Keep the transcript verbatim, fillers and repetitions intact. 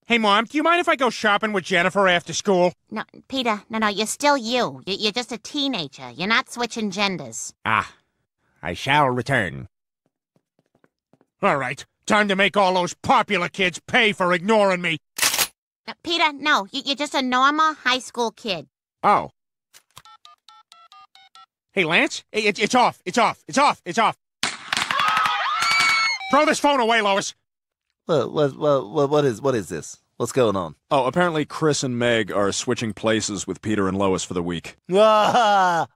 Hey, Mom, do you mind if I go shopping with Jennifer after school? No, Peter, no, no, you're still you. You- You're just a teenager. You're not switching genders. Ah, I shall return. All right, time to make all those popular kids pay for ignoring me. No, Peter, no, you- you're just a normal high school kid. Oh. Hey, Lance, it, it's off, it's off, it's off, it's off. Throw this phone away, Lois. What, what, what, what is, what is this? What's going on? Oh, apparently Chris and Meg are switching places with Peter and Lois for the week. Ah,